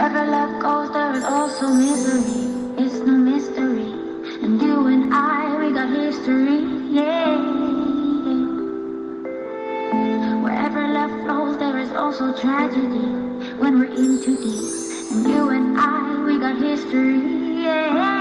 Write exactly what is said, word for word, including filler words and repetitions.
Wherever love goes, there is also misery. It's no mystery. And you and I, we got history. Yeah. Wherever love flows, there is also tragedy. When we're in too deep. And you and I, we got history. Yeah.